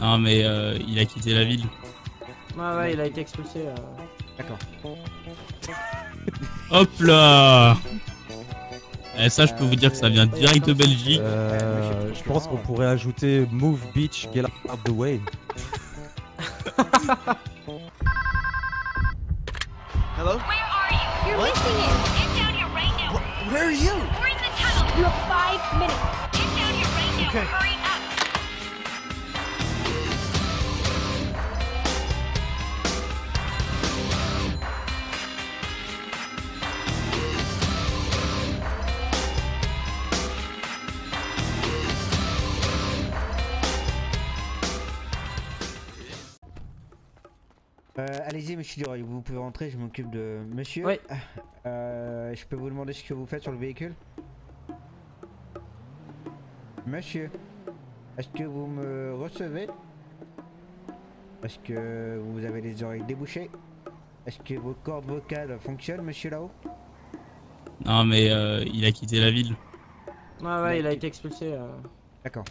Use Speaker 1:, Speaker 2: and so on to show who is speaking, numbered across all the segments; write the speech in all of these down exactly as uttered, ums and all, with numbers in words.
Speaker 1: Non mais euh, il a quitté la ville.
Speaker 2: Ouais, ouais, il a été expulsé. Euh...
Speaker 3: D'accord.
Speaker 1: Hop là. Et ça, je peux vous dire que ça vient direct de Belgique.
Speaker 4: Euh, je pense qu'on pourrait ajouter Move Beach, get out the way.
Speaker 5: Hello?
Speaker 6: Where are you? You're
Speaker 5: What?
Speaker 6: missing it. Get down here right now.
Speaker 5: Wh- Where are you?
Speaker 6: We're in the tunnel. You have five minutes. Get down here right now.
Speaker 5: Okay.
Speaker 6: Hurry up.
Speaker 3: Euh, Allez-y, monsieur Duroy, vous pouvez rentrer, je m'occupe de monsieur.
Speaker 2: Oui.
Speaker 3: Euh, je peux vous demander ce que vous faites sur le véhicule? Monsieur, est-ce que vous me recevez? Est-ce que vous avez les oreilles débouchées? Est-ce que vos cordes vocales fonctionnent, monsieur là-haut?
Speaker 1: Non mais euh, il a quitté la ville.
Speaker 2: Ouais, ouais, il a été expulsé. Euh...
Speaker 3: D'accord.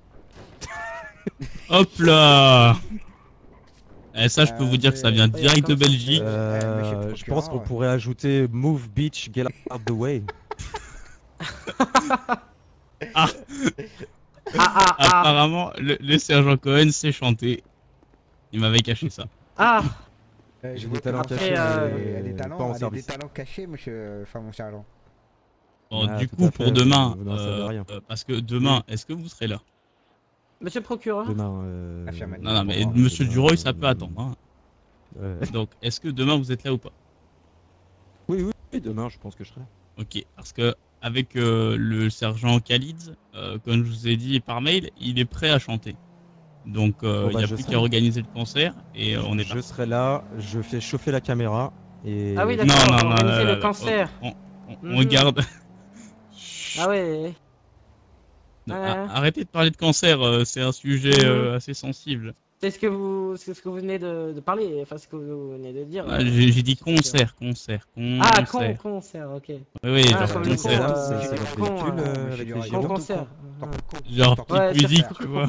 Speaker 1: Hop là. Et ça, je peux vous dire que ça vient direct de Belgique.
Speaker 4: Euh, je pense qu'on pourrait ajouter Move Beach, get out the way.
Speaker 1: Ah.
Speaker 2: Ah, ah, ah.
Speaker 1: Apparemment, le, le sergent Cohen sait chanter. Il m'avait caché ça.
Speaker 2: Ah.
Speaker 3: Euh,
Speaker 4: J'ai
Speaker 3: je
Speaker 4: des
Speaker 3: vois
Speaker 4: talents
Speaker 3: que-
Speaker 4: cachés,
Speaker 2: euh,
Speaker 3: Il y a
Speaker 4: mais
Speaker 3: des talents,
Speaker 4: pas en
Speaker 3: il y a des
Speaker 4: service.
Speaker 3: talents cachés, monsieur, enfin mon sergent.
Speaker 1: Bon,
Speaker 4: Ah,
Speaker 1: du
Speaker 4: tout
Speaker 1: coup,
Speaker 4: à fait,
Speaker 1: pour demain,
Speaker 4: vous n'en savez
Speaker 1: euh,
Speaker 4: rien.
Speaker 1: euh, parce que demain, est-ce que vous serez là?
Speaker 2: Monsieur le procureur.
Speaker 4: Demain, euh...
Speaker 3: Affirmatif.
Speaker 1: Non, non, mais
Speaker 4: bon,
Speaker 1: monsieur
Speaker 4: demain,
Speaker 1: Duroy, ça
Speaker 4: euh,
Speaker 1: peut attendre. Hein.
Speaker 4: euh,
Speaker 1: Donc, est-ce que demain vous êtes là ou pas?
Speaker 4: Oui, oui, oui, demain, je pense que je serai.
Speaker 1: Ok, parce que avec euh, le sergent Khalid, euh, comme je vous ai dit par mail, il est prêt à chanter. Donc, euh,
Speaker 4: Bon,
Speaker 1: il
Speaker 4: bah,
Speaker 1: n'y a
Speaker 4: je
Speaker 1: plus
Speaker 4: serai
Speaker 1: qu'à
Speaker 4: là.
Speaker 1: organiser le concert et euh, on est
Speaker 4: Je
Speaker 1: parti.
Speaker 4: serai là, je fais chauffer la caméra et...
Speaker 2: Ah oui,
Speaker 1: Non,
Speaker 2: d'accord,
Speaker 1: non,
Speaker 2: on
Speaker 1: non,
Speaker 2: organiser
Speaker 1: non,
Speaker 2: le
Speaker 1: non,
Speaker 2: cancer.
Speaker 1: On, on- on
Speaker 2: Mhm.
Speaker 1: regarde.
Speaker 2: Ah ouais.
Speaker 1: Non,
Speaker 2: Ouais.
Speaker 1: a- Arrêtez de parler de cancer, euh, c'est un sujet
Speaker 2: Mhm.
Speaker 1: euh, assez sensible.
Speaker 2: C'est ce que vous, c'est ce que vous venez de, de parler, enfin ce que vous venez de dire.
Speaker 1: Ah,
Speaker 2: euh,
Speaker 1: J'ai j'ai dit
Speaker 2: monsieur le
Speaker 1: concert, concert, concert.
Speaker 2: Ah, con, concert, ok.
Speaker 1: Oui, oui,
Speaker 2: Ah,
Speaker 1: genre
Speaker 2: comme le
Speaker 1: concert.
Speaker 2: con,
Speaker 4: C'est
Speaker 2: euh,
Speaker 4: c'est votre
Speaker 2: con,
Speaker 4: véhicule
Speaker 2: euh,
Speaker 4: euh,
Speaker 3: monsieur
Speaker 4: avec les
Speaker 3: Duroy.
Speaker 2: Con
Speaker 4: gyros.
Speaker 2: concert.
Speaker 1: Genre
Speaker 2: Ouais,
Speaker 1: petite
Speaker 2: sur
Speaker 1: musique,
Speaker 2: ça.
Speaker 1: tu vois.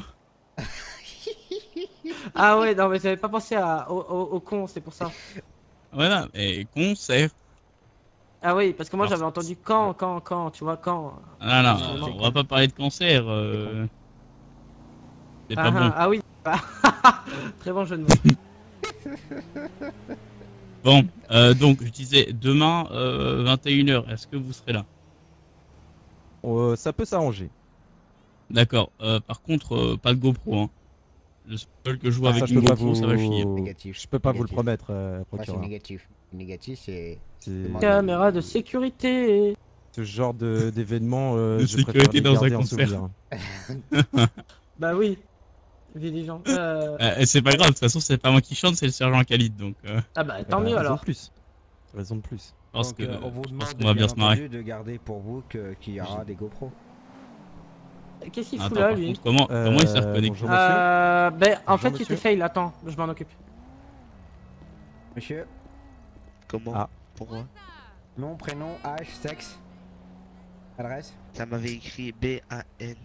Speaker 2: Ah ouais, non mais j'avais pas pensé à, au, au, au con, c'est pour ça.
Speaker 1: Voilà, et concert.
Speaker 2: Ah oui, parce que moi
Speaker 1: Alors,
Speaker 2: j'avais entendu quand, quand, quand, tu vois, quand.
Speaker 1: Ah non,
Speaker 2: Ah,
Speaker 1: non,
Speaker 2: c'est
Speaker 1: on
Speaker 2: con.
Speaker 1: va pas parler de cancer. Euh... C'est
Speaker 2: Ah,
Speaker 1: pas
Speaker 2: ah,
Speaker 1: bon.
Speaker 2: ah oui. Très bon jeu de mots.
Speaker 1: Bon, euh, donc je disais demain euh, vingt et une heures, est-ce que vous serez là?
Speaker 4: Euh, ça peut s'arranger.
Speaker 1: D'accord, euh, par contre, euh, pas de GoPro. Hein. Le seul que je vois
Speaker 4: Ah, ça,
Speaker 1: avec
Speaker 4: je
Speaker 1: une
Speaker 4: peux pas
Speaker 1: GoPro,
Speaker 4: vous...
Speaker 1: ça va chier.
Speaker 3: Négatif.
Speaker 4: Je peux pas vous le
Speaker 3: Négatif.
Speaker 4: promettre, euh,
Speaker 3: Ouais, c'est
Speaker 4: procureur.
Speaker 3: négatif. Négatif, c'est...
Speaker 4: C'est-
Speaker 2: Caméra de sécurité.
Speaker 4: Ce genre de- d'événement, euh,
Speaker 1: De
Speaker 4: je préfère
Speaker 1: sécurité
Speaker 4: les
Speaker 1: dans un
Speaker 4: garder en
Speaker 1: concert.
Speaker 4: souvenir.
Speaker 2: Bah oui. Vigilant. Euh...
Speaker 1: Euh, et c'est pas grave, de toute façon, c'est pas moi qui chante, c'est le sergent Khalid. Donc, euh,
Speaker 2: Ah bah tant
Speaker 4: Euh,
Speaker 2: mieux
Speaker 4: raison
Speaker 2: alors.
Speaker 4: de plus. Raison de plus.
Speaker 1: je pense
Speaker 3: Donc,
Speaker 1: que,
Speaker 3: euh, on vous
Speaker 1: je
Speaker 3: demande
Speaker 1: pense qu'on va bien
Speaker 3: bien
Speaker 1: se marrer.
Speaker 3: entendu de garder pour vous que- qu'il y aura des GoPros.
Speaker 2: Qu'est-ce qu'il
Speaker 1: Attends,
Speaker 2: fout là
Speaker 1: par
Speaker 2: lui
Speaker 1: contre, comment, comment il s'est
Speaker 4: Euh,
Speaker 1: reconnecté?
Speaker 4: bonjour, monsieur.
Speaker 2: Euh... Ben en
Speaker 4: Bonjour,
Speaker 2: fait il
Speaker 4: monsieur.
Speaker 2: te fail, attends, je m'en occupe.
Speaker 3: Monsieur,
Speaker 5: Comment?
Speaker 4: Ah.
Speaker 5: Pourquoi?
Speaker 3: nom, prénom, âge, sexe, adresse.
Speaker 5: Ça m'avait écrit B A N.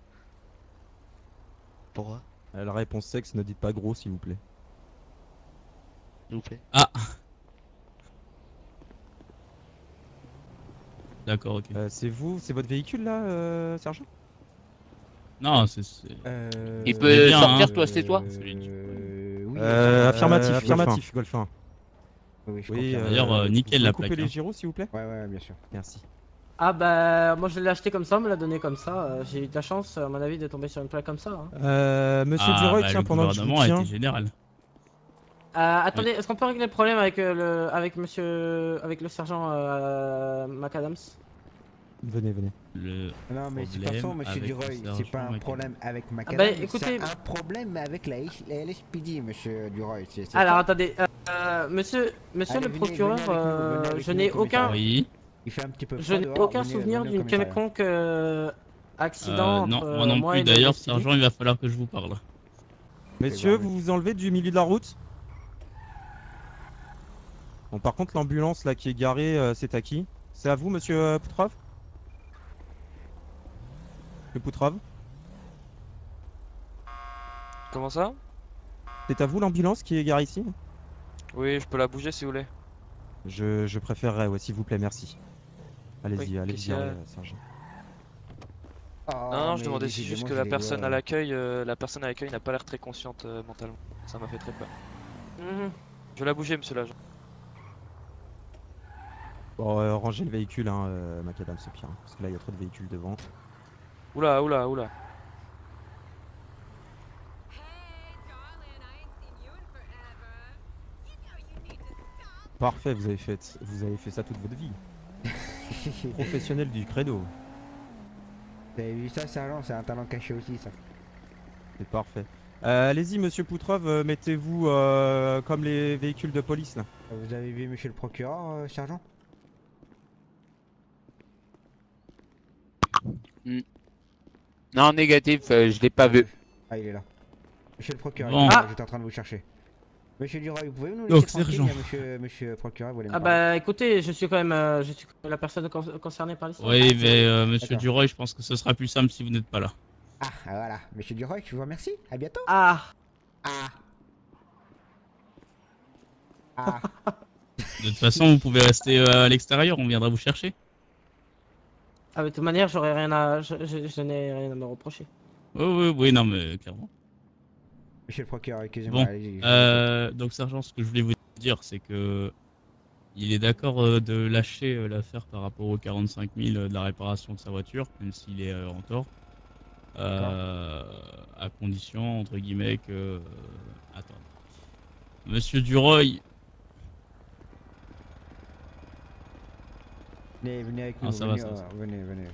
Speaker 5: Pourquoi?
Speaker 4: Euh, La réponse sexe, ne dites pas gros s'il vous plaît.
Speaker 5: S'il vous plaît.
Speaker 1: Ah D'accord, ok.
Speaker 4: Euh, c'est vous, c'est votre véhicule là, euh, sergent?
Speaker 1: Non, c'est... c'est-
Speaker 3: Euh,
Speaker 7: Il peut
Speaker 1: Eh bien,
Speaker 7: sortir,
Speaker 1: hein.
Speaker 7: toi, c'est toi
Speaker 3: Euh, oui,
Speaker 4: Euh, affirmatif,
Speaker 3: euh,
Speaker 4: affirmatif, Golf un.
Speaker 3: Oui, je
Speaker 4: Oui,
Speaker 3: confirme.
Speaker 1: D'ailleurs, euh, nickel,
Speaker 4: vous
Speaker 1: la
Speaker 4: pouvez
Speaker 1: plaque,
Speaker 4: couper
Speaker 1: hein.
Speaker 4: les gyros s'il vous plaît?
Speaker 3: Ouais, ouais, bien sûr.
Speaker 4: Merci.
Speaker 2: Ah bah moi je l'ai acheté comme ça, on me l'a donné comme ça. euh, J'ai eu de la chance à mon avis de tomber sur une plaque comme ça. Hein.
Speaker 4: Euh, monsieur
Speaker 1: Ah,
Speaker 4: Duroy,
Speaker 1: bah,
Speaker 4: tiens,
Speaker 1: le
Speaker 4: pendant que je vous
Speaker 1: gouvernement a
Speaker 4: tiens...
Speaker 1: été général.
Speaker 2: Euh, attendez, est-ce qu'on peut régler le problème avec euh, le avec monsieur avec le sergent euh, McAdams?
Speaker 4: Venez, venez.
Speaker 1: Le...
Speaker 3: Non, mais de toute
Speaker 1: Problème
Speaker 3: façon, monsieur
Speaker 1: avec
Speaker 3: Duroy,
Speaker 1: le
Speaker 3: c'est
Speaker 1: sergent
Speaker 3: pas un
Speaker 1: McAdams.
Speaker 3: problème avec ma
Speaker 2: bah, écoutez-
Speaker 3: c'est un problème avec la, la L S P D, monsieur Duroy. c'est- c'est
Speaker 2: Alors
Speaker 3: ça.
Speaker 2: attendez, euh, euh, monsieur monsieur
Speaker 3: Allez,
Speaker 2: le
Speaker 3: venez,
Speaker 2: procureur,
Speaker 3: venez avec nous,
Speaker 2: euh,
Speaker 3: venez avec
Speaker 2: je
Speaker 3: nous
Speaker 2: n'ai
Speaker 3: au
Speaker 2: aucun
Speaker 1: Oui.
Speaker 3: Il fait un petit peu
Speaker 2: je
Speaker 3: froid
Speaker 2: n'ai
Speaker 3: dehors,
Speaker 2: aucun
Speaker 3: venez-
Speaker 2: souvenir
Speaker 3: venez au
Speaker 2: d'une
Speaker 3: commissariat.
Speaker 2: quelconque euh, accident
Speaker 1: Euh, non,
Speaker 2: entre
Speaker 1: moi non
Speaker 2: moi
Speaker 1: plus.
Speaker 2: et le
Speaker 1: D'ailleurs,
Speaker 2: L S P D.
Speaker 1: sergent, il va falloir que je vous parle.
Speaker 4: Messieurs,
Speaker 3: bah,
Speaker 4: vous vous enlevez du milieu de la route? Bon, par contre, l'ambulance là qui est garée, euh, c'est à qui? C'est à vous, monsieur euh, Poutrov? Le Poutrov?
Speaker 7: Comment ça?
Speaker 4: C'est à vous l'ambulance qui est garée ici?
Speaker 7: Oui, je peux la bouger si vous voulez.
Speaker 4: Je, je préférerais, ouais, s'il vous plaît, merci. Allez-y,
Speaker 7: Oui, qu'est-ce
Speaker 4: allez-y,
Speaker 7: qu'il y a
Speaker 4: euh, sergent.
Speaker 3: Oh,
Speaker 7: non, non, je
Speaker 3: mais
Speaker 7: demandais juste
Speaker 3: décidément,
Speaker 7: que
Speaker 3: je
Speaker 7: la
Speaker 3: les
Speaker 7: personne
Speaker 3: vois,
Speaker 7: à
Speaker 3: euh.
Speaker 7: l'accueil, euh, la personne à l'accueil n'a pas l'air très consciente euh, mentalement. Ça m'a fait très peur.
Speaker 2: Mhm.
Speaker 7: Je vais la bouger, monsieur l'agent.
Speaker 4: Bon, euh, rangez le véhicule, hein, euh, macadam, c'est pire, hein, parce que là, il y a trop de véhicules devant.
Speaker 7: Oula, oula, oula.
Speaker 4: Parfait, vous avez fait, vous avez fait ça toute votre vie. Professionnel du credo.
Speaker 3: Vous avez vu ça, sergent? C'est un talent caché aussi, ça.
Speaker 4: C'est parfait. Euh, Allez-y, monsieur Poutrov, euh, mettez-vous euh, comme les véhicules de police, là.
Speaker 3: Vous avez vu monsieur le procureur, euh, sergent?
Speaker 8: Non, négatif, euh, je l'ai pas vu.
Speaker 3: Ah, il est là. Monsieur le procureur,
Speaker 1: Bon.
Speaker 3: il est là,
Speaker 2: Ah.
Speaker 3: j'étais en train de vous chercher. Monsieur Duroy, vous pouvez nous
Speaker 1: Donc,
Speaker 3: laisser tranquille,
Speaker 1: sergent.
Speaker 3: il y a monsieur, monsieur le procureur, vous voulez me
Speaker 2: Ah
Speaker 3: parler.
Speaker 2: bah écoutez, je suis quand même euh, je suis la personne con- concernée par l'histoire.
Speaker 1: Oui,
Speaker 3: c'est
Speaker 1: mais
Speaker 3: vrai.
Speaker 1: euh, monsieur
Speaker 3: D'accord.
Speaker 1: Duroy, je pense que ce sera plus simple si vous n'êtes pas là.
Speaker 3: Ah, voilà. Monsieur Duroy, je vous remercie. À bientôt.
Speaker 2: Ah,
Speaker 3: Ah. Ah.
Speaker 1: De toute façon, vous pouvez rester euh, à l'extérieur, on viendra vous chercher.
Speaker 2: ah de toute manière, j'aurais rien à je, je- je n'ai rien à me reprocher.
Speaker 1: Oui, oui, oui, non, mais clairement.
Speaker 3: Monsieur le procureur, excusez-moi.
Speaker 1: Bon,
Speaker 3: allez-y, je vous
Speaker 1: euh, donc sergent, ce que je voulais vous dire, c'est que il est d'accord euh, de lâcher euh, l'affaire par rapport aux quarante-cinq mille euh, de la réparation de sa voiture, même s'il est euh, en tort. Euh, à condition, entre guillemets, que... euh, attends. Monsieur Duroy,
Speaker 3: Venez, venez avec
Speaker 1: Ah,
Speaker 3: nous.
Speaker 1: ça va,
Speaker 3: venez,
Speaker 1: ça va,
Speaker 3: euh,
Speaker 1: ça
Speaker 3: venez, venez.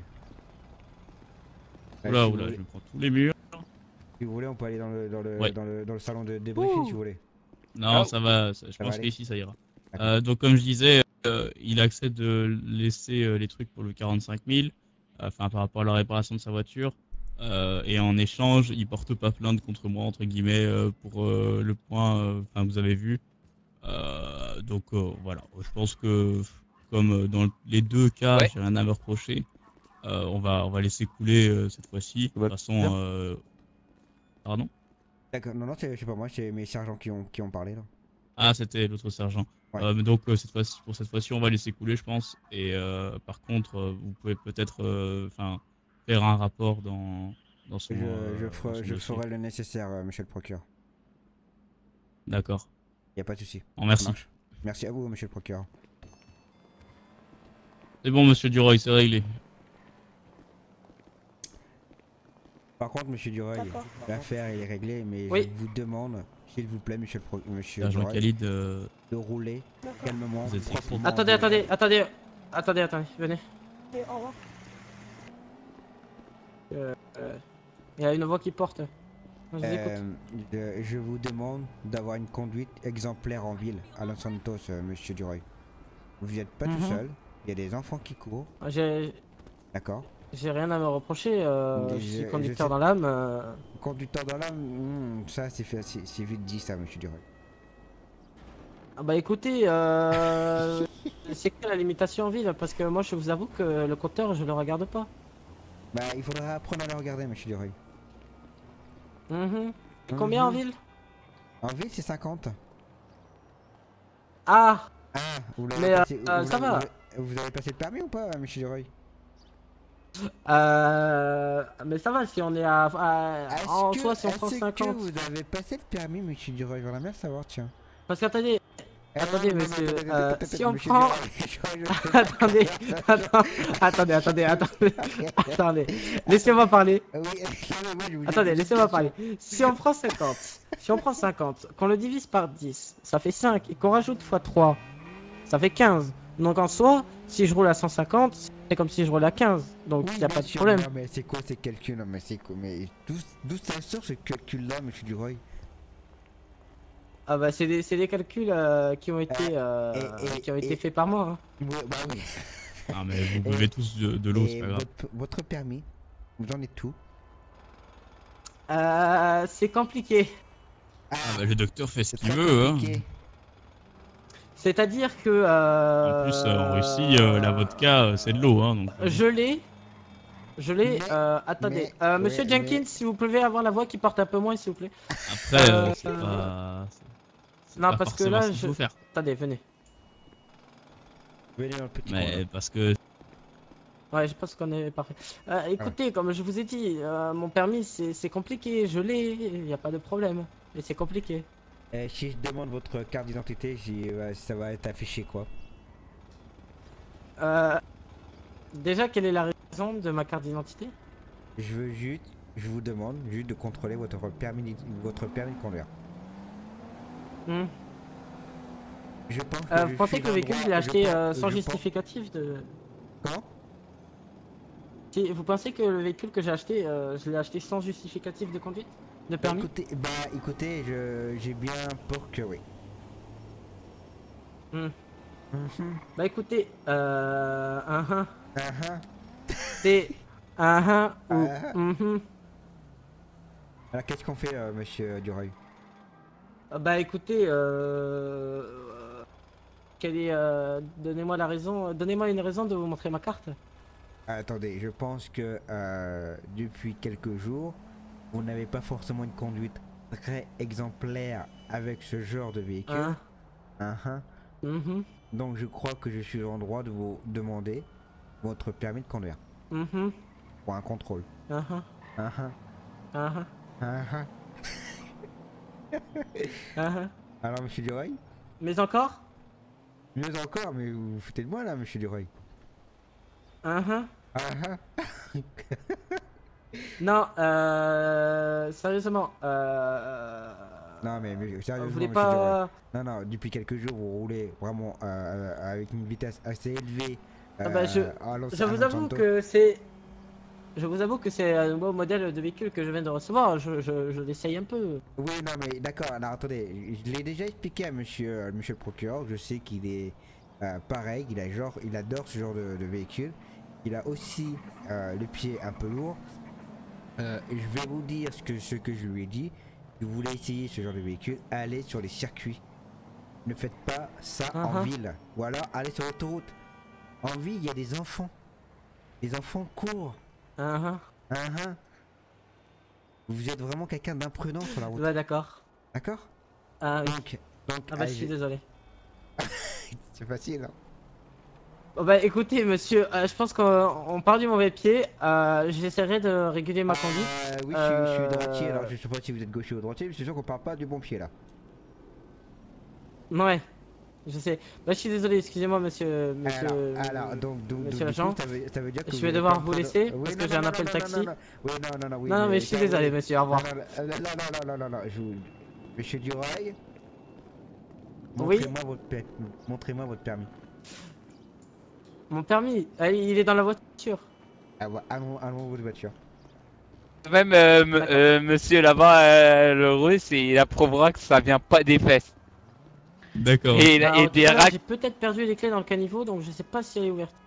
Speaker 1: oula,
Speaker 3: si, vous
Speaker 1: oula,
Speaker 3: voulez,
Speaker 1: je me prends tous les murs.
Speaker 3: si vous voulez, on peut aller dans le, dans le,
Speaker 1: Ouais.
Speaker 3: dans le, dans le salon de débriefing si vous voulez.
Speaker 1: Non,
Speaker 3: Ah,
Speaker 1: ça va, ça- je
Speaker 3: ça va
Speaker 1: pense
Speaker 3: aller.
Speaker 1: qu'ici ça ira.
Speaker 3: D'accord.
Speaker 1: Euh, donc comme je disais, euh, il accepte de laisser euh, les trucs pour le quarante-cinq mille, euh, enfin par rapport à la réparation de sa voiture, euh, et en échange, il porte pas plainte contre moi entre guillemets euh, pour euh, le point, euh, enfin vous avez vu. Euh, donc euh, voilà, je pense que comme euh, dans les deux cas,
Speaker 8: Ouais.
Speaker 1: j'ai rien à me reprocher, euh, on va on va laisser couler euh, cette fois-ci. De
Speaker 4: Ouais,
Speaker 1: toute façon,
Speaker 4: bien.
Speaker 1: euh... pardon.
Speaker 3: D'accord, non, non, c'est c'est pas moi, c'est mes sergents qui ont, qui ont parlé là.
Speaker 1: Ah, c'était l'autre sergent.
Speaker 3: Ouais.
Speaker 1: Euh, mais donc euh, cette fois-ci, pour cette fois-ci, on va laisser couler, je pense. Et euh, par contre, euh, vous pouvez peut-être, euh, enfin, faire un rapport dans dans son.
Speaker 3: Je,
Speaker 1: euh,
Speaker 3: je,
Speaker 1: dans
Speaker 3: ferai,
Speaker 1: son
Speaker 3: je
Speaker 1: dossier.
Speaker 3: ferai le nécessaire, euh, monsieur le procureur.
Speaker 1: D'accord.
Speaker 3: Y a pas de souci.
Speaker 1: Bon,
Speaker 3: Ça
Speaker 1: merci.
Speaker 3: marche. Merci à vous, monsieur le procureur.
Speaker 1: C'est bon, Monsieur Duroy, c'est réglé.
Speaker 3: Par contre, monsieur Duroy,
Speaker 6: D'accord.
Speaker 3: l'affaire elle est réglée, mais
Speaker 2: Oui.
Speaker 3: je vous demande, s'il vous plaît, monsieur le pro monsieur
Speaker 1: Sergent
Speaker 3: Duroy,
Speaker 1: Khalid, euh,
Speaker 3: de rouler calmement,
Speaker 1: Vous êtes-
Speaker 3: proprement.
Speaker 2: Attendez,
Speaker 3: vous-
Speaker 2: attendez, attendez, attendez, attendez, venez.
Speaker 6: Et au revoir.
Speaker 2: Euh, euh, il y a une voix qui porte. Je vous écoute.
Speaker 3: Euh, je, je vous demande d'avoir une conduite exemplaire en ville, à Los Santos, euh, monsieur Duroy. Vous n'êtes pas tout
Speaker 2: Mhm.
Speaker 3: seul, il y a des enfants qui courent,
Speaker 2: J'ai
Speaker 3: d'accord?
Speaker 2: j'ai rien à me reprocher. Euh,
Speaker 3: Mais
Speaker 2: je
Speaker 3: je-
Speaker 2: suis
Speaker 3: je
Speaker 2: conducteur
Speaker 3: sais-
Speaker 2: dans l'âme. euh.
Speaker 3: Conducteur dans l'âme, hmm, ça c'est fait- c'est c'est vite dit ça, monsieur Duroy.
Speaker 2: Ah bah écoutez, euh, c'est quoi la limitation en ville? Parce que moi, je vous avoue que le compteur, je le regarde pas.
Speaker 3: Bah, il faudra apprendre à le regarder, monsieur Duroy.
Speaker 2: Mhm. Et combien en
Speaker 3: Mhm.
Speaker 2: ville?
Speaker 3: En ville, c'est cinquante.
Speaker 2: Ah,
Speaker 3: Ah, vous l'avez
Speaker 2: Mais,
Speaker 3: passé,
Speaker 2: euh,
Speaker 3: vous
Speaker 2: ça
Speaker 3: l'avez-
Speaker 2: va.
Speaker 3: vous avez- Vous avez passé le permis ou pas, monsieur Duroy?
Speaker 2: euh, mais ça va si on est à, à-
Speaker 3: Est-ce
Speaker 2: en
Speaker 3: que-
Speaker 2: soi si on prend
Speaker 3: est-ce que
Speaker 2: cinquante.
Speaker 3: vous avez passé le permis, monsieur Duroy? J'aimerais bien savoir, tiens.
Speaker 2: Parce qu'attendez,
Speaker 3: Ah,
Speaker 2: Attendez,
Speaker 3: non, non,
Speaker 2: monsieur,
Speaker 3: non, attendez,
Speaker 2: euh,
Speaker 3: attendez,
Speaker 2: si on
Speaker 3: monsieur
Speaker 2: prend-
Speaker 3: Duroy, je- je-
Speaker 2: attendez, attends- attendez, attendez, attendez, attendez, laissez-moi parler.
Speaker 3: Ah oui, excusez-moi, je vous dis
Speaker 2: Attendez,
Speaker 3: une
Speaker 2: laissez-moi
Speaker 3: question.
Speaker 2: parler. Si on prend cinquante, si on prend cinquante, qu'on le divise par dix, ça fait cinq, et qu'on rajoute fois trois, ça fait quinze. Donc en soi, si je roule à cent cinquante, c'est comme si je roule à quinze. Donc il
Speaker 3: Oui,
Speaker 2: n'y a
Speaker 3: bien
Speaker 2: pas de
Speaker 3: sûr,
Speaker 2: problème.
Speaker 3: non, mais c'est quoi ces calculs? Non, mais c'est quoi? Mais d'où d'où ça sort ce calcul-là, monsieur Duroy?
Speaker 2: Ah bah c'est des, c'est des calculs euh, qui ont été, euh,
Speaker 3: et- et-
Speaker 2: qui ont été
Speaker 3: et-
Speaker 2: faits par moi. hein.
Speaker 3: Ouais, bah oui.
Speaker 1: Ah, mais vous buvez tous de, de l'eau, c'est
Speaker 3: Et
Speaker 1: pas grave.
Speaker 3: votre, votre permis, vous en êtes tout?
Speaker 2: Euh, c'est compliqué.
Speaker 1: Ah, bah le docteur fait ce
Speaker 3: C'est
Speaker 1: qu'il
Speaker 3: très
Speaker 1: veut, hein.
Speaker 3: compliqué.
Speaker 2: C'est-à-dire que... euh,
Speaker 1: En plus, euh, en Russie, euh, la vodka, euh, c'est de l'eau, hein. Donc, euh,
Speaker 2: Je l'ai, Je l'ai.
Speaker 3: Mais-
Speaker 2: Euh, attendez.
Speaker 3: mais-
Speaker 2: Euh, Monsieur
Speaker 3: ouais,
Speaker 2: Jenkins,
Speaker 3: mais-
Speaker 2: si vous pouvez avoir la voix qui porte un peu moins, s'il vous plaît.
Speaker 1: Après, euh,
Speaker 2: Euh,
Speaker 1: c'est pas. c'est- c'est
Speaker 2: non,
Speaker 1: pas
Speaker 2: parce que
Speaker 1: forcément
Speaker 2: là,
Speaker 1: ce qu'il
Speaker 2: je-
Speaker 1: faut faire.
Speaker 2: Attendez, venez.
Speaker 3: Venez dans le petit coin,
Speaker 1: Mais
Speaker 3: là.
Speaker 1: parce que.
Speaker 2: Ouais, je pense qu'on est parfait. Euh, écoutez, comme je vous ai dit, euh, mon permis c'est c'est compliqué. Je l'ai, il n'y a pas de problème. Mais c'est compliqué.
Speaker 3: Eh, si je demande votre carte d'identité, j'y- ouais, ça va être affiché quoi.
Speaker 2: Euh, déjà, quelle est la raison de ma carte d'identité?
Speaker 3: Je veux juste, je vous demande juste de contrôler votre permis, votre permis de conduire.
Speaker 2: Hmm.
Speaker 3: Je pense que
Speaker 2: Euh,
Speaker 3: je
Speaker 2: vous pensez
Speaker 3: suis
Speaker 2: que le véhicule
Speaker 3: l'endroit-
Speaker 2: je l'ai acheté
Speaker 3: je
Speaker 2: euh,
Speaker 3: pense-
Speaker 2: sans
Speaker 3: je pense-
Speaker 2: justificatif de...
Speaker 3: Comment?
Speaker 2: Si, vous pensez que le véhicule que j'ai acheté, euh, je l'ai acheté sans justificatif de conduite? De
Speaker 3: Bah,
Speaker 2: permis?
Speaker 3: écoutez, bah écoutez, je j'ai bien peur que oui.
Speaker 2: Hmm.
Speaker 3: Mhm.
Speaker 2: Bah écoutez, euh... un un,
Speaker 3: Ah, ah.
Speaker 2: c'est un un ou...
Speaker 3: Ah.
Speaker 2: mhm.
Speaker 3: Alors qu'est-ce qu'on fait, euh, monsieur Dureuil?
Speaker 2: Euh, Bah écoutez, euh... Quelle est... euh, Donnez-moi la raison... Donnez-moi une raison de vous montrer ma carte.
Speaker 3: Attendez, je pense que euh, depuis quelques jours, vous n'avez pas forcément une conduite très exemplaire avec ce genre de véhicule.
Speaker 2: Hein?
Speaker 3: Ah, ah.
Speaker 2: Mhm.
Speaker 3: Donc je crois que je suis en droit de vous demander votre permis de conduire
Speaker 2: Mhm.
Speaker 3: pour un contrôle.
Speaker 2: Ah ah.
Speaker 3: Ah, ah.
Speaker 2: Ah ah.
Speaker 3: Ah, ah.
Speaker 2: Ah ah.
Speaker 3: Alors monsieur Dureuil?
Speaker 2: Mais encore?
Speaker 3: Mieux encore, mais vous vous foutez de moi là, monsieur Dureuil.
Speaker 2: Ah ah.
Speaker 3: Ah, ah.
Speaker 2: Non, euh... Sérieusement, euh...
Speaker 3: Non mais, mais
Speaker 2: Vous
Speaker 3: sérieusement,
Speaker 2: voulez
Speaker 3: monsieur Dureuil.
Speaker 2: pas...
Speaker 3: Non, non, depuis quelques jours, vous roulez vraiment euh, euh, avec une vitesse assez élevée.
Speaker 2: Ah bah, je-
Speaker 3: euh, à Los-
Speaker 2: Je
Speaker 3: à
Speaker 2: vous
Speaker 3: Los
Speaker 2: avoue
Speaker 3: Santos.
Speaker 2: que c'est... Je vous avoue que c'est un nouveau modèle de véhicule que je viens de recevoir. Je, je, je l'essaye un peu.
Speaker 3: Oui, non, mais d'accord, alors attendez, je l'ai déjà expliqué à monsieur, euh, monsieur le procureur, je sais qu'il est euh, pareil, il, a genre, il adore ce genre de, de véhicule. Il a aussi euh, le pied un peu lourd. Euh, je vais vous dire ce que, ce que je lui ai dit. Si vous voulez essayer ce genre de véhicule, allez sur les circuits. Ne faites pas ça en
Speaker 2: Uh-huh.
Speaker 3: ville. Ou alors, allez sur l'autoroute. En ville, il y a des enfants. Les enfants courent.
Speaker 2: Ah ah.
Speaker 3: Hein, hein. Vous êtes vraiment quelqu'un d'imprudent sur la route.
Speaker 2: Ouais, d'accord.
Speaker 3: D'accord?
Speaker 2: Ah oui.
Speaker 3: Donc, donc
Speaker 2: Ah bah, je
Speaker 3: allez,
Speaker 2: suis désolé.
Speaker 3: c'est facile. Hein.
Speaker 2: Oh bah, écoutez, monsieur, euh, je pense qu'on on part du mauvais pied. Euh, J'essaierai de réguler ma conduite.
Speaker 3: Euh, oui, je, suis- je suis
Speaker 2: Euh,
Speaker 3: droitier, alors je sais pas si vous êtes gaucher ou droitier, mais c'est sûr qu'on part pas du bon pied là.
Speaker 2: Ouais. Je sais. Bah, je suis désolé, excusez-moi, monsieur. monsieur
Speaker 3: alors, alors, donc, donc,
Speaker 2: monsieur
Speaker 3: donc,
Speaker 2: l'agent,
Speaker 3: du coup, ça veut, ça veut dire que
Speaker 2: je
Speaker 3: vous
Speaker 2: vais
Speaker 3: allez
Speaker 2: devoir
Speaker 3: pas me
Speaker 2: vous
Speaker 3: prendre-
Speaker 2: laisser,
Speaker 3: Oui,
Speaker 2: parce
Speaker 3: non,
Speaker 2: que j'ai un
Speaker 3: non,
Speaker 2: appel
Speaker 3: non,
Speaker 2: taxi.
Speaker 3: Non, non, oui, non, non, non, oui,
Speaker 2: Non, non, mais je suis
Speaker 3: ça,
Speaker 2: désolé,
Speaker 3: oui.
Speaker 2: monsieur, au revoir.
Speaker 3: Non, non, non, non, non, non, non, non, je vous... Monsieur Duroy,
Speaker 2: Oui.
Speaker 3: montrez-moi votre, per- montrez-moi votre permis.
Speaker 2: Mon permis, ah, il est dans la voiture.
Speaker 3: Ah, ouais, allons, allons votre voiture.
Speaker 8: Même euh, m-
Speaker 2: D'accord.
Speaker 8: euh, monsieur là-bas, euh, le russe, il approuvera que ça vient pas des fesses.
Speaker 1: D'accord.
Speaker 8: Et,
Speaker 2: Bah,
Speaker 8: et
Speaker 2: tout
Speaker 8: des
Speaker 2: à l'heure,
Speaker 8: racks.
Speaker 2: J'ai peut-être perdu les clés dans le caniveau, donc je sais pas si elle est ouverte.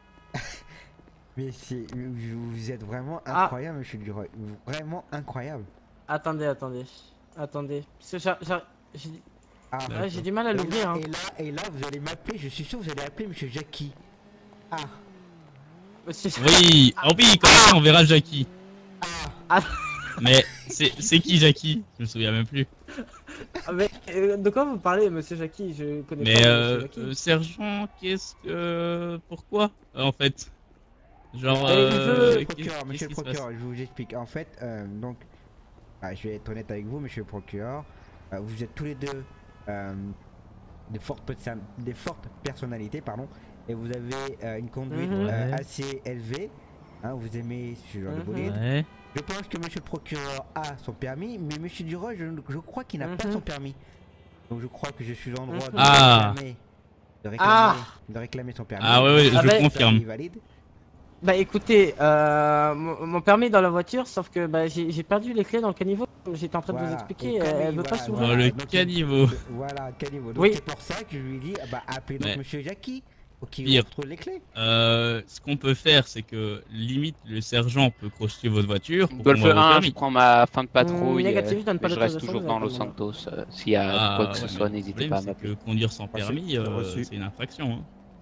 Speaker 3: Mais c'est, vous êtes vraiment
Speaker 2: Ah.
Speaker 3: incroyable, monsieur Duroy. Vraiment incroyable.
Speaker 2: Attendez, attendez. Attendez. Parce que j'a- j'a- j'ai
Speaker 3: Ah,
Speaker 2: ouais, j'ai du mal à
Speaker 3: et
Speaker 2: l'ouvrir.
Speaker 3: là,
Speaker 2: Hein.
Speaker 3: et là, et là, vous allez m'appeler, je suis sûr que vous allez appeler monsieur Jackie. Ah,
Speaker 2: Monsieur-
Speaker 1: Oui, oh oui, comme ça on verra Jackie.
Speaker 2: Ah.
Speaker 1: Mais c'est c'est qui Jackie? Je me souviens même plus.
Speaker 2: Ah, mais euh, de quoi vous parlez, monsieur Jackie? Je connais
Speaker 1: Mais
Speaker 2: pas monsieur
Speaker 1: euh,
Speaker 2: Jackie.
Speaker 1: euh, sergent, qu'est-ce que... Pourquoi euh, en fait? Genre...
Speaker 2: Eh, il
Speaker 1: euh,
Speaker 2: veut-
Speaker 3: monsieur le
Speaker 1: qu'est-
Speaker 3: procureur, monsieur
Speaker 1: qu'est-ce
Speaker 3: le
Speaker 1: qui se passe?
Speaker 3: procureur, je vous explique. En fait, euh, donc, ah, je vais être honnête avec vous, monsieur le procureur. Euh, vous êtes tous les deux euh, des, fortes perso- des fortes personnalités, pardon, et vous avez euh, une conduite
Speaker 2: Mhm.
Speaker 3: euh,
Speaker 1: Ouais.
Speaker 3: assez élevée. Hein, vous aimez ce genre de
Speaker 2: Mhm.
Speaker 3: bolide.
Speaker 1: Ouais.
Speaker 3: Je pense que monsieur le procureur a son permis, mais monsieur Duroy, je, je crois qu'il n'a pas
Speaker 2: Mhm.
Speaker 3: son permis. Donc je crois que je suis en droit de,
Speaker 2: Mhm.
Speaker 1: Ah.
Speaker 3: réclamer, de, réclamer,
Speaker 2: Ah.
Speaker 3: de réclamer son permis.
Speaker 1: Ah ouais, ouais,
Speaker 2: Ah
Speaker 1: je
Speaker 2: bah,
Speaker 1: confirme.
Speaker 3: Permis valide.
Speaker 2: Bah écoutez, euh, mon, mon permis est dans la voiture, sauf que bah, j'ai j'ai perdu les clés dans le caniveau. J'étais en train de vous
Speaker 3: Voilà.
Speaker 2: expliquer,
Speaker 3: Et comme
Speaker 2: elle, elle
Speaker 3: il-
Speaker 2: veut pas
Speaker 3: voilà,
Speaker 2: s'ouvrir.
Speaker 1: Dans le
Speaker 3: Donc,
Speaker 1: caniveau.
Speaker 3: il- Voilà, caniveau. Donc
Speaker 2: Oui.
Speaker 3: c'est pour ça que je lui ai dit, ah bah appelez donc
Speaker 1: Mais-
Speaker 3: monsieur Jackie pour qu'il
Speaker 1: Pire.
Speaker 3: retrouve les clés.
Speaker 1: Euh, ce qu'on peut faire, c'est que limite le sergent peut crocheter votre voiture pour
Speaker 8: Golf
Speaker 1: qu'on voit vos
Speaker 8: un, je
Speaker 1: permis.
Speaker 8: prends ma fin de patrouille.
Speaker 2: Mmh, négatif, je donne
Speaker 8: euh,
Speaker 2: pas
Speaker 8: je reste
Speaker 2: d'autorisation,
Speaker 8: toujours
Speaker 2: vous
Speaker 8: dans
Speaker 2: avez
Speaker 8: Los
Speaker 2: pas le droit.
Speaker 8: Santos. euh, S'il y a
Speaker 1: Ah,
Speaker 8: quoi que ce
Speaker 1: ouais,
Speaker 8: soit,
Speaker 1: mais
Speaker 8: n'hésitez
Speaker 1: le
Speaker 8: pas à
Speaker 1: problème, c'est
Speaker 8: m'appeler.
Speaker 1: que conduire sans
Speaker 3: Ah, c'est-
Speaker 1: permis, euh,
Speaker 3: c'est-
Speaker 1: c'est une infraction. Hein.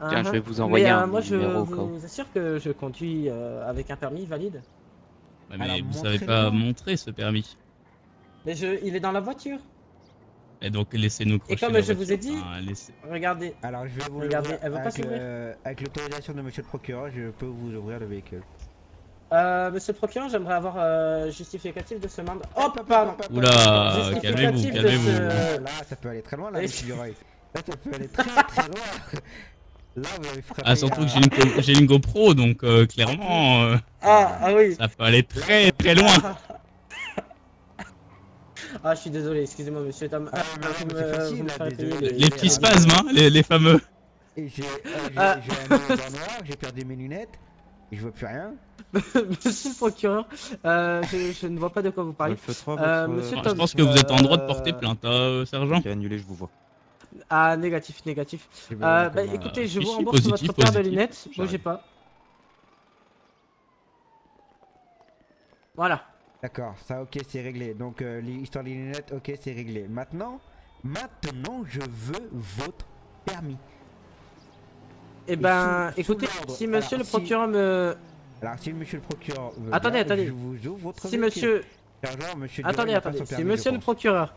Speaker 8: Tiens,
Speaker 2: Uh-huh.
Speaker 8: je vais vous envoyer
Speaker 2: Mais, euh,
Speaker 8: un
Speaker 2: moi, je
Speaker 8: numéro au cas où.
Speaker 2: vous assure que je conduis euh, avec un permis valide.
Speaker 1: Ouais, mais
Speaker 3: Alors,
Speaker 1: vous
Speaker 3: montrez-le
Speaker 1: savez pas
Speaker 3: moi.
Speaker 1: montrer ce permis.
Speaker 2: Mais je, il est dans la voiture.
Speaker 1: Et donc laissez-nous crocher
Speaker 2: comme
Speaker 1: la
Speaker 2: je vous ai
Speaker 1: voiture.
Speaker 2: dit-
Speaker 1: Enfin, laissez-
Speaker 2: Regardez.
Speaker 3: Alors je vais vous
Speaker 2: Regardez,
Speaker 3: l'ouvrir
Speaker 2: elle veut pas
Speaker 3: avec,
Speaker 2: s'ouvrir.
Speaker 3: le- avec l'autorisation de monsieur le procureur, je peux vous ouvrir le véhicule.
Speaker 2: Euh, monsieur le procureur, j'aimerais avoir euh, justificatif de ce mandat. Oh, pardon.
Speaker 1: Oula,
Speaker 2: Justificatif
Speaker 1: calmez-vous,
Speaker 2: de
Speaker 1: calmez-vous.
Speaker 2: ce-
Speaker 3: Là, ça peut aller très loin, là,
Speaker 2: Et-
Speaker 3: monsieur Duroy. Là, ça peut aller très très loin. Là, vous avez frappé.
Speaker 1: Ah, surtout
Speaker 3: à-
Speaker 1: que j'ai une, go- j'ai une GoPro, donc euh, clairement, euh,
Speaker 2: Ah, ah oui.
Speaker 1: ça peut aller très très loin.
Speaker 2: Ah, je suis désolé, excusez-moi, monsieur Tom.
Speaker 3: Ah, mais non,
Speaker 2: vous
Speaker 3: mais
Speaker 2: me-
Speaker 3: c'est facile,
Speaker 2: vous me
Speaker 3: là,
Speaker 2: ferez
Speaker 3: désolé.
Speaker 2: payer
Speaker 1: Les petits spasmes, hein, les, les fameux.
Speaker 3: Et j'ai euh, j'ai-
Speaker 2: Ah.
Speaker 3: j'ai un œil dans le noir, j'ai perdu mes lunettes, et je vois plus rien.
Speaker 2: Monsieur le procureur, euh, je, je ne vois pas de quoi vous parlez.
Speaker 4: Alpha trois,
Speaker 2: Euh,
Speaker 4: votre,
Speaker 2: monsieur
Speaker 1: Je
Speaker 2: Tom,
Speaker 1: pense que vous êtes en droit de
Speaker 2: euh,
Speaker 1: porter plainte, hein, sergent.
Speaker 4: Ok, annulé, je vous vois.
Speaker 2: Ah, négatif, négatif.
Speaker 3: J'ai
Speaker 2: Euh,
Speaker 3: besoin
Speaker 2: bah
Speaker 3: comme, euh,
Speaker 2: écoutez, je
Speaker 1: si,
Speaker 2: vous
Speaker 1: si,
Speaker 2: rembourse
Speaker 1: positif,
Speaker 2: votre paire de
Speaker 1: positif.
Speaker 2: lunettes, bougez
Speaker 1: J'arrive.
Speaker 2: pas. Voilà.
Speaker 3: D'accord, ça ok, c'est réglé. Donc euh, l'histoire des lunettes, ok, c'est réglé. Maintenant, maintenant, je veux votre permis.
Speaker 2: Eh ben,
Speaker 3: sous- sous
Speaker 2: écoutez,
Speaker 3: l'ordre.
Speaker 2: si monsieur
Speaker 3: Alors,
Speaker 2: le
Speaker 3: si-
Speaker 2: procureur me...
Speaker 3: Alors si monsieur le procureur veut
Speaker 2: Attendez,
Speaker 3: bien,
Speaker 2: attendez.
Speaker 3: je vous ouvre votre
Speaker 2: Si
Speaker 3: véhicule.
Speaker 2: monsieur...
Speaker 3: Sergent, monsieur
Speaker 2: Attendez,
Speaker 3: Duroy n'a pas
Speaker 2: attendez,
Speaker 3: son
Speaker 2: si
Speaker 3: permis,
Speaker 2: monsieur
Speaker 3: je
Speaker 2: le
Speaker 3: pense.
Speaker 2: procureur...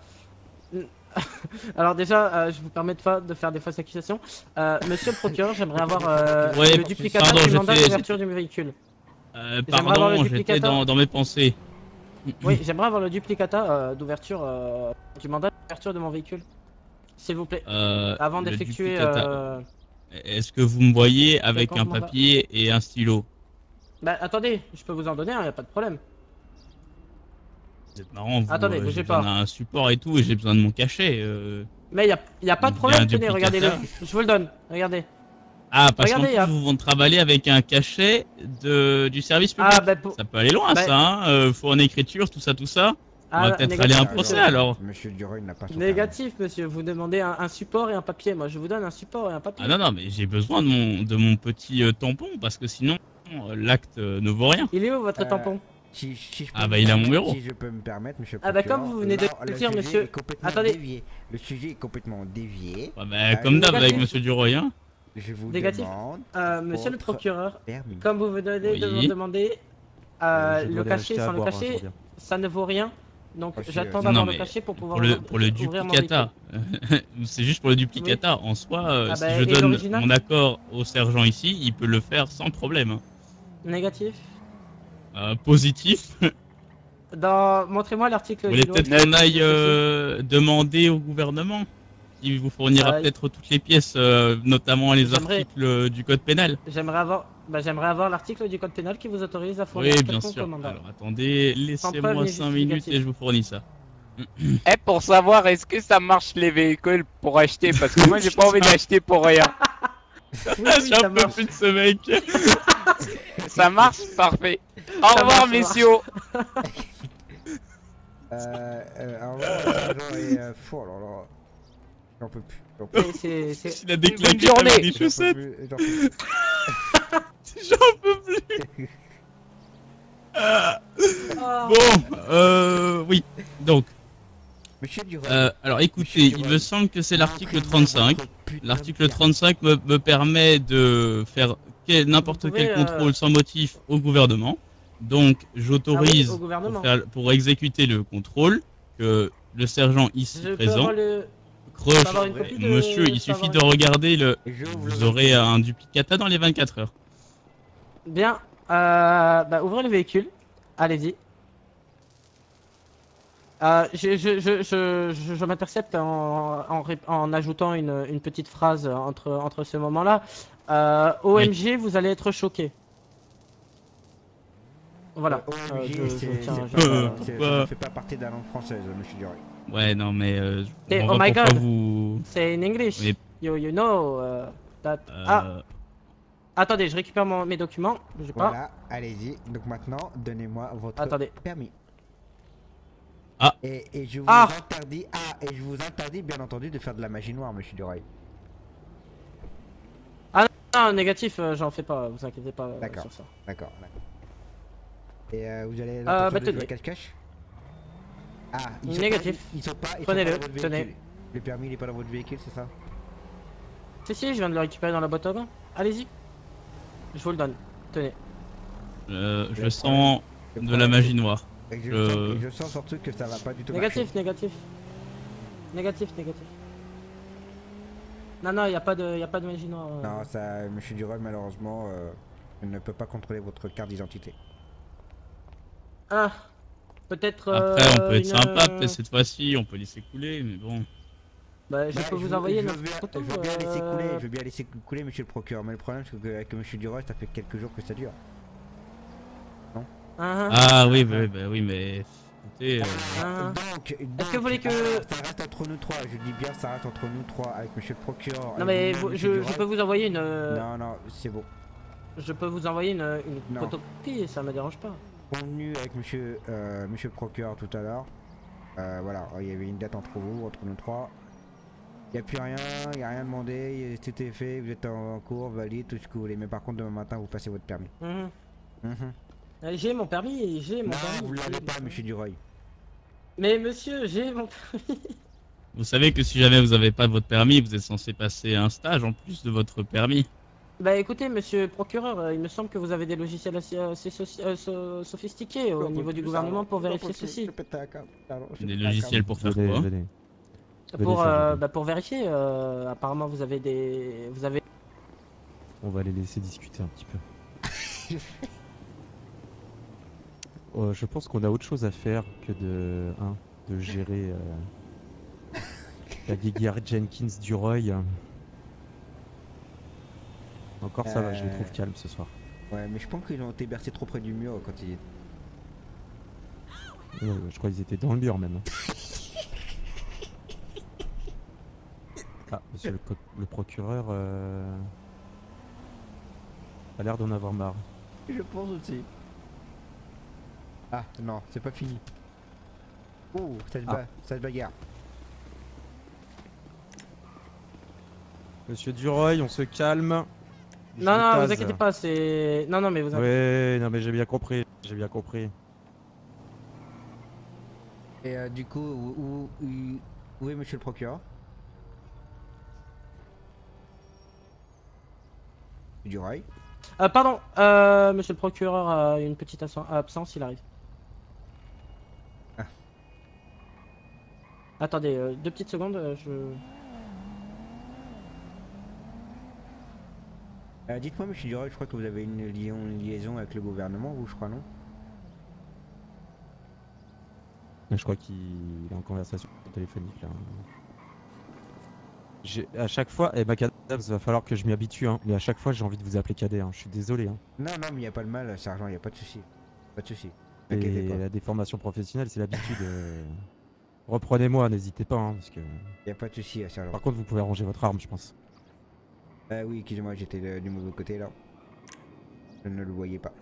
Speaker 2: Alors déjà, euh, je vous permets de, fa- de faire des fausses accusations. Euh, monsieur le procureur, j'aimerais avoir euh,
Speaker 1: Ouais,
Speaker 2: le duplicateur
Speaker 1: pardon,
Speaker 2: du
Speaker 1: j'ai
Speaker 2: mandat
Speaker 1: fait-
Speaker 2: d'ouverture du véhicule.
Speaker 1: Euh,
Speaker 2: J'aimerais avoir le
Speaker 1: pardon, j'étais
Speaker 2: duplicateur.
Speaker 1: dans, dans mes pensées.
Speaker 2: Oui, j'aimerais avoir le duplicata euh, d'ouverture euh, du mandat d'ouverture de mon véhicule. S'il vous plaît.
Speaker 1: Euh,
Speaker 2: Avant
Speaker 1: le
Speaker 2: d'effectuer...
Speaker 1: duplicata.
Speaker 2: Euh...
Speaker 1: Est-ce que vous me voyez avec
Speaker 2: D'accord,
Speaker 1: un
Speaker 2: je m'en vais.
Speaker 1: papier et un stylo?
Speaker 2: Bah attendez, je peux vous en donner un, y a pas de problème.
Speaker 1: Vous êtes marrant, vous,
Speaker 2: Attendez,
Speaker 1: euh,
Speaker 2: bougez
Speaker 1: j'ai besoin
Speaker 2: pas.
Speaker 1: d'un support et tout, et j'ai besoin de mon cachet. euh.
Speaker 2: Mais y a, y a pas de
Speaker 1: Il y a
Speaker 2: problème,
Speaker 1: un
Speaker 2: tenez,
Speaker 1: duplicata.
Speaker 2: regardez-le. Je vous le donne, regardez.
Speaker 1: Ah, parce qu'en
Speaker 2: Regardez,
Speaker 1: plus,
Speaker 2: y a-
Speaker 1: vous vont travailler avec un cachet de, du service public.
Speaker 2: Ah bah pour...
Speaker 1: Ça peut aller loin,
Speaker 2: Bah-
Speaker 1: ça, hein. euh, faut en écriture, tout ça, tout ça. On
Speaker 2: Ah,
Speaker 1: va peut-être
Speaker 2: négatif,
Speaker 1: aller à un
Speaker 3: Ah,
Speaker 1: procès,
Speaker 3: non,
Speaker 1: alors.
Speaker 3: Monsieur Duroy n'a pas son
Speaker 2: Négatif, monsieur, vous demandez un, un support et un papier. Moi, je vous donne un support et un papier.
Speaker 1: Ah non, non, mais j'ai besoin de mon, de mon petit euh, tampon, parce que sinon, euh, l'acte euh, ne vaut rien.
Speaker 2: Il est où votre
Speaker 3: Euh,
Speaker 2: tampon?
Speaker 3: Si, si je peux
Speaker 1: Ah
Speaker 3: me
Speaker 1: bah, il a mon
Speaker 3: permettre-
Speaker 1: bureau.
Speaker 3: Si je peux me permettre, monsieur le
Speaker 2: Ah bah,
Speaker 3: procureur,
Speaker 2: comme vous venez de
Speaker 3: là,
Speaker 2: le
Speaker 3: le
Speaker 2: dire,
Speaker 3: sujet
Speaker 2: monsieur-
Speaker 3: est complètement
Speaker 2: Attendez.
Speaker 3: dévié. Le sujet est complètement dévié.
Speaker 1: Ouais, bah,
Speaker 3: Ah,
Speaker 1: comme d'hab
Speaker 2: négatif.
Speaker 1: avec Monsieur Duroy, hein.
Speaker 3: Je vous
Speaker 2: Négatif.
Speaker 3: demande
Speaker 2: Euh, monsieur le
Speaker 3: votre
Speaker 2: procureur,
Speaker 3: permis.
Speaker 2: comme vous venez de
Speaker 1: Oui.
Speaker 2: me demander, euh,
Speaker 4: Euh, je dois
Speaker 2: le
Speaker 4: aller
Speaker 2: cachet
Speaker 4: acheter à
Speaker 2: sans le
Speaker 4: boire, hein, je
Speaker 2: cachet,
Speaker 4: reviens.
Speaker 2: ça ne vaut rien. Donc
Speaker 3: Oh, si,
Speaker 2: j'attends
Speaker 3: euh,
Speaker 2: d'avoir
Speaker 1: Non,
Speaker 2: le
Speaker 1: mais
Speaker 2: cachet pour pouvoir
Speaker 1: Pour le, pour le
Speaker 2: ouvrir mon
Speaker 1: duplicata. C'est juste pour le duplicata. En soi, euh,
Speaker 2: Ah
Speaker 1: si
Speaker 2: bah,
Speaker 1: je
Speaker 2: et
Speaker 1: donne
Speaker 2: l'original
Speaker 1: mon accord au sergent ici, il peut le faire sans problème. hein.
Speaker 2: véhicule. Négatif.
Speaker 1: Euh, positif.
Speaker 2: Dans... Montrez-moi l'article.
Speaker 1: Vous voulez
Speaker 2: du loi.
Speaker 1: peut-être qu'on aille euh, demander au gouvernement qui vous fournira
Speaker 2: Euh,
Speaker 1: peut-être toutes les pièces, euh, notamment les
Speaker 2: J'aimerais-
Speaker 1: articles du code pénal.
Speaker 2: J'aimerais avoir, bah, j'aimerais avoir l'article du code pénal qui vous autorise à fournir
Speaker 1: Oui,
Speaker 2: un
Speaker 1: bien
Speaker 2: quelconque
Speaker 1: sûr.
Speaker 2: mandat.
Speaker 1: Alors attendez,
Speaker 2: preuve
Speaker 1: laissez-moi
Speaker 2: ni
Speaker 1: cinq minutes
Speaker 2: justificatif.
Speaker 1: et je vous fournis ça.
Speaker 8: Eh, pour savoir, est-ce que ça marche les véhicules pour acheter? Parce que moi, j'ai pas envie d'acheter pour rien.
Speaker 2: Oui, oui,
Speaker 1: J'en
Speaker 2: ça
Speaker 1: peux
Speaker 2: marche.
Speaker 1: plus de ce mec.
Speaker 8: Ça marche? Parfait. Au
Speaker 2: Ça
Speaker 8: revoir,
Speaker 2: marche, ça
Speaker 8: messieurs.
Speaker 3: Euh, euh, au revoir, sergent, et, euh, pff, oh là là. J'en peux plus. J'en peux
Speaker 2: C'est- c'est- c'est-
Speaker 1: Il a déclaqué
Speaker 8: journée.
Speaker 1: avec des
Speaker 3: j'en peux
Speaker 1: chaussettes.
Speaker 3: plus, j'en peux plus.
Speaker 1: J'en peux plus. Ah.
Speaker 2: Ah.
Speaker 1: Bon, euh, oui. Donc,
Speaker 3: Monsieur Duroy.
Speaker 1: euh, alors écoutez,
Speaker 3: Monsieur
Speaker 1: il
Speaker 3: Duroy,
Speaker 1: me semble que c'est l'article
Speaker 3: montrez-moi
Speaker 1: trente-cinq.
Speaker 3: votre putain
Speaker 1: L'article
Speaker 3: de permis.
Speaker 1: trente-cinq me, me permet de faire quel- n'importe
Speaker 2: Vous pouvez,
Speaker 1: quel
Speaker 2: euh,
Speaker 1: contrôle sans motif au gouvernement. Donc,
Speaker 2: Ah oui,
Speaker 1: j'autorise
Speaker 2: au gouvernement.
Speaker 1: pour, faire- pour exécuter le contrôle que le sergent ici
Speaker 2: Je peux
Speaker 1: présent
Speaker 2: avoir le.
Speaker 1: croche.
Speaker 2: peux avoir une copie de-
Speaker 1: Monsieur,
Speaker 2: je
Speaker 1: il
Speaker 2: peux
Speaker 1: suffit
Speaker 2: avoir
Speaker 1: de
Speaker 2: une-
Speaker 1: regarder le.
Speaker 3: Et je ouvre
Speaker 1: Vous
Speaker 3: le
Speaker 1: aurez un duplicata dans les vingt-quatre heures.
Speaker 2: Bien. Euh, bah, ouvrez le véhicule. Allez-y. Euh, je je, je, je, je, je m'intercepte en, en, ré- en ajoutant une, une petite phrase entre, entre ce moment-là. Euh, O M G, vous allez être choqué. Voilà.
Speaker 3: O
Speaker 2: Euh,
Speaker 3: M G,
Speaker 2: je- je
Speaker 3: c'est-
Speaker 2: tiens-
Speaker 3: c'est
Speaker 2: je-
Speaker 3: pas-
Speaker 1: Euh,
Speaker 3: c'est-
Speaker 1: pourquoi
Speaker 3: ça ne fait pas partie de la langue française, monsieur Duroy.
Speaker 1: Ouais, non, mais. Euh,
Speaker 2: Et
Speaker 1: on
Speaker 2: oh
Speaker 1: voit
Speaker 2: my
Speaker 1: pourquoi
Speaker 2: God.
Speaker 1: vous.
Speaker 2: C'est in English.
Speaker 1: Oui.
Speaker 2: You, you know uh, that.
Speaker 1: euh,
Speaker 2: Ah, attendez, je récupère mon, mes documents. Je pas.
Speaker 3: Voilà, allez-y. Donc maintenant, donnez-moi votre
Speaker 2: Attendez.
Speaker 3: permis.
Speaker 1: Ah.
Speaker 3: Et, et je vous
Speaker 2: Ah.
Speaker 3: interdis, ah, et je vous interdis bien entendu de faire de la magie noire, monsieur Duroy.
Speaker 2: Non, négatif, euh, j'en fais pas, vous inquiétez pas euh,
Speaker 3: D'accord.
Speaker 2: sur ça.
Speaker 3: D'accord, d'accord. Et euh, vous allez
Speaker 2: bah,
Speaker 3: l'intention de
Speaker 2: tenez.
Speaker 3: jouer cache-cache. Ah, ils sont
Speaker 2: Négatif.
Speaker 3: pas, ils sont pas, ils sont
Speaker 2: Prenez-le,
Speaker 3: pas dans votre
Speaker 2: tenez.
Speaker 3: véhicule. Le permis il est pas dans votre véhicule, c'est ça?
Speaker 2: Si, si, je viens de le récupérer dans la boîte à bain. Allez-y. Je vous le donne. Tenez.
Speaker 1: Euh, je
Speaker 3: Le
Speaker 1: sens
Speaker 3: Le
Speaker 1: de la
Speaker 3: problème,
Speaker 1: magie noire.
Speaker 3: c'est que Je,
Speaker 1: Je-
Speaker 3: sens, je sens surtout que ça va pas du tout
Speaker 2: Négatif, négatif. Négatif, négatif. Non, non, y a pas de, y a pas de magie noire. euh.
Speaker 3: marcher. Non, ça, monsieur Duroy, malheureusement, euh, je ne peut pas contrôler votre carte d'identité.
Speaker 2: Ah, peut-être.
Speaker 1: Après, on
Speaker 2: euh,
Speaker 1: peut être
Speaker 2: une,
Speaker 1: sympa,
Speaker 2: euh,
Speaker 1: peut-être cette fois-ci, on peut laisser couler, mais bon.
Speaker 2: Bah, je
Speaker 3: Bah,
Speaker 2: peux vous
Speaker 3: veux-
Speaker 2: envoyer
Speaker 3: je
Speaker 2: notre
Speaker 3: veux bien-
Speaker 2: photo.
Speaker 3: Je veux bien laisser
Speaker 2: euh,
Speaker 3: couler, je veux bien laisser couler, monsieur le procureur. Mais le problème, c'est que avec monsieur Duroy, ça fait quelques jours que ça dure.
Speaker 2: ah,
Speaker 1: Ah oui, bah, oui, bah oui, mais écoutez, euh,
Speaker 2: ah.
Speaker 3: Donc,
Speaker 2: Est-ce que vous voulez que-
Speaker 3: euh, ça reste entre nous trois, je dis bien, ça reste entre nous trois, avec monsieur le procureur.
Speaker 2: Non,
Speaker 3: avec
Speaker 2: mais
Speaker 3: vous,
Speaker 2: vous-
Speaker 3: monsieur
Speaker 2: je, je
Speaker 3: Duroy.
Speaker 2: peux vous envoyer une. euh,
Speaker 3: Non, non, c'est bon.
Speaker 2: Je peux vous envoyer une, une
Speaker 3: Non.
Speaker 2: photocopie, ça me dérange pas.
Speaker 3: Convenu avec monsieur, euh, monsieur le procureur tout à l'heure. Euh, voilà, il y avait une date entre vous, entre nous trois. Il n'y a plus rien, il n'y a rien demandé, tout est fait, vous êtes en, en cours, valide, tout ce que vous voulez. Mais par contre, demain matin, vous passez votre permis.
Speaker 2: Mhm.
Speaker 3: Mhm.
Speaker 2: Euh, J'ai mon permis, j'ai mon
Speaker 3: Non,
Speaker 2: permis.
Speaker 3: vous
Speaker 2: j'ai
Speaker 3: l'avez
Speaker 2: mon
Speaker 3: pas,
Speaker 2: permis.
Speaker 3: monsieur Duroy.
Speaker 2: Mais monsieur, j'ai mon permis.
Speaker 1: vous savez que si jamais vous n'avez pas votre permis, vous êtes censé passer un stage en plus de votre permis.
Speaker 2: Bah écoutez, monsieur le procureur, euh, il me semble que vous avez des logiciels assez, assez soci- euh, so- sophistiqués au niveau du gouvernement pour vérifier ceci.
Speaker 1: Des logiciels pour faire
Speaker 4: Venez,
Speaker 1: quoi
Speaker 4: venez. Venez,
Speaker 2: Pour,
Speaker 4: Sergent
Speaker 2: euh,
Speaker 4: Bell.
Speaker 2: bah, pour vérifier, euh, apparemment vous avez des... Vous avez...
Speaker 4: On va les laisser discuter un petit peu. Euh, je pense qu'on a autre chose à faire que de, hein, de gérer euh, la guéguerre Jenkins Duroy. Encore ça va, je les trouve
Speaker 3: Euh.
Speaker 4: calmes ce soir.
Speaker 3: Ouais, mais je pense qu'ils ont été bercés trop près du mur quand ils.
Speaker 4: Ouais, ouais, je crois qu'ils étaient dans le mur même. Ah, monsieur le, co- le procureur euh, a l'air d'en avoir marre.
Speaker 3: Je pense aussi. Ah non, c'est pas fini. Oh, ça se,
Speaker 4: Ah.
Speaker 3: ba- ça se bagarre.
Speaker 4: Monsieur Duroy, on se calme. Je
Speaker 2: Non, non,
Speaker 4: tase.
Speaker 2: vous inquiétez pas, c'est... Non, non, mais vous inquiétez
Speaker 4: Ouais, non mais j'ai bien compris, j'ai bien compris.
Speaker 3: Et euh, du coup, où, où, où- où est monsieur le procureur? Duroy.
Speaker 2: Euh, pardon, euh, monsieur le procureur a une petite absen- absence, il arrive.
Speaker 3: Ah.
Speaker 2: Attendez, euh, deux petites secondes, euh, je...
Speaker 3: Euh, Dites-moi, monsieur Duroy, je crois que vous avez une, liaison, une liaison avec le gouvernement, vous, je crois, non?
Speaker 4: Mais je crois qu'il est en conversation téléphonique là. J'ai- À chaque fois, et bah Cadavre, il va falloir que je m'y habitue, hein. Mais à chaque fois j'ai envie de vous appeler Cadet, hein. Je suis désolé. Hein.
Speaker 3: Non, non, mais il n'y a pas de mal, sergent, il n'y a pas de souci. Pas de souci. T'inquiétez
Speaker 4: Et
Speaker 3: pas.
Speaker 4: la déformation professionnelle, c'est l'habitude. euh. Reprenez-moi, n'hésitez pas, hein, parce que.
Speaker 3: Il n'y a pas de souci, sergent.
Speaker 4: Par contre, vous pouvez ranger votre arme, je pense.
Speaker 3: Euh, oui, excusez-moi, j'étais de- du mauvais côté là. Je ne le voyais pas.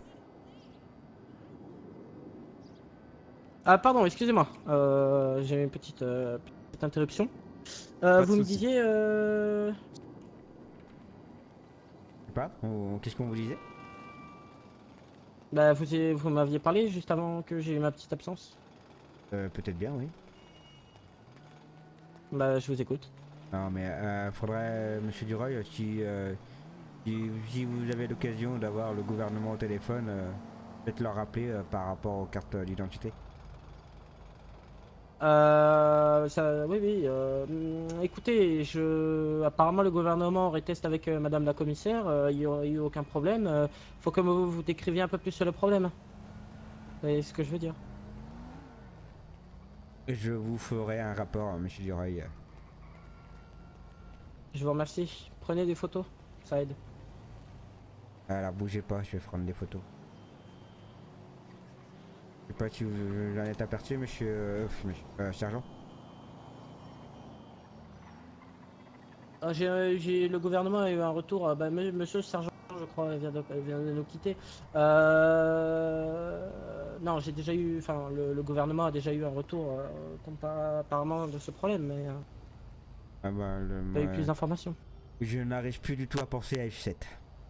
Speaker 2: Ah pardon, excusez-moi, euh, j'ai une petite, euh, petite interruption. Euh,
Speaker 4: Pas de
Speaker 2: vous me
Speaker 4: souci.
Speaker 2: disiez... Euh...
Speaker 3: Je sais pas, on- qu'est-ce qu'on vous disait?
Speaker 2: Bah, vous, vous m'aviez parlé juste avant que j'ai eu ma petite absence.
Speaker 3: Euh, peut-être bien, oui.
Speaker 2: Bah, je vous écoute.
Speaker 3: Non, mais euh, faudrait, euh, monsieur Duroy, euh, si, euh, si, si vous avez l'occasion d'avoir le gouvernement au téléphone, euh, peut-être leur rappeler euh, par rapport aux cartes euh, d'identité.
Speaker 2: Euh, ça, oui, oui. Euh, hum, écoutez, je, apparemment le gouvernement aurait testé avec euh, Madame la commissaire. euh, Il n'y aurait eu aucun problème. euh, faut que vous, vous décriviez un peu plus sur le problème. Vous voyez ce que je veux dire?
Speaker 3: Je vous ferai un rapport, monsieur Duroy.
Speaker 2: Je vous remercie. Prenez des photos, ça aide.
Speaker 3: Alors bougez pas, je vais prendre des photos. Je sais pas si vous vous en êtes aperçu, monsieur, euh, monsieur euh, sergent.
Speaker 2: Ah, j'ai, euh, j'ai- le gouvernement a eu un retour. euh, bah, me- monsieur le sergent, je crois, vient de, vient de nous quitter. Euh, non, j'ai déjà eu. Enfin, le, le gouvernement a déjà eu un retour euh, compa- apparemment de ce problème, mais euh,
Speaker 3: Ah bah, le,
Speaker 2: pas eu
Speaker 3: moi,
Speaker 2: plus d'informations.
Speaker 3: je n'arrive plus du tout à penser à F sept.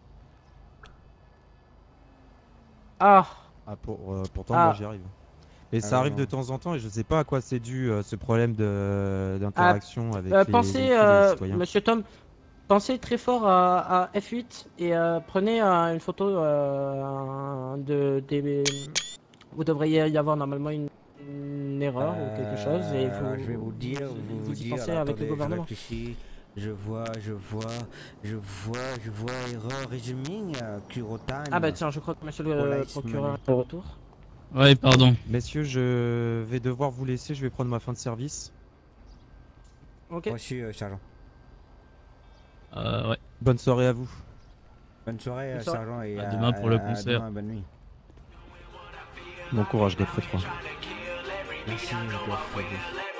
Speaker 2: Ah,
Speaker 4: Ah, pour, euh, pourtant,
Speaker 2: Ah.
Speaker 4: moi j'y arrive. Et ça
Speaker 3: Ah,
Speaker 4: arrive
Speaker 3: non.
Speaker 4: de temps en temps, et je sais pas à quoi c'est dû euh, ce problème de- d'interaction avec
Speaker 2: euh,
Speaker 4: les,
Speaker 2: pensez,
Speaker 4: véhicules et les
Speaker 2: euh,
Speaker 4: citoyens.
Speaker 2: monsieur Tom, pensez très fort à, à F huit et euh, prenez euh, une photo euh, de des. Vous devriez y avoir normalement une, une erreur ou quelque chose et vous.
Speaker 3: Alors, je vais vous dire, vous,
Speaker 2: vous
Speaker 3: vous
Speaker 2: y
Speaker 3: dire.
Speaker 2: pensez
Speaker 3: alors,
Speaker 2: avec le
Speaker 3: attendez, je
Speaker 2: gouvernement.
Speaker 3: réfléchis. Je vois, je vois, je vois, je vois erreur résuming, euh, Kurotan.
Speaker 2: Ah bah tiens, je crois que monsieur le
Speaker 3: Voilà,
Speaker 2: procureur
Speaker 3: Ismaël.
Speaker 2: est de retour.
Speaker 1: Ouais, pardon.
Speaker 4: Messieurs, je vais devoir vous laisser, je vais prendre ma fin de service.
Speaker 2: Ok.
Speaker 3: Reçu, euh, sergent.
Speaker 1: Euh, ouais.
Speaker 4: Bonne soirée à vous.
Speaker 3: Bonne soirée,
Speaker 2: Bonne
Speaker 3: euh,
Speaker 2: soirée.
Speaker 3: sergent, et
Speaker 1: À demain pour le concert.
Speaker 3: demain, bonne nuit.
Speaker 4: Bon courage, Godfrey trois.
Speaker 3: Merci, Godfrey.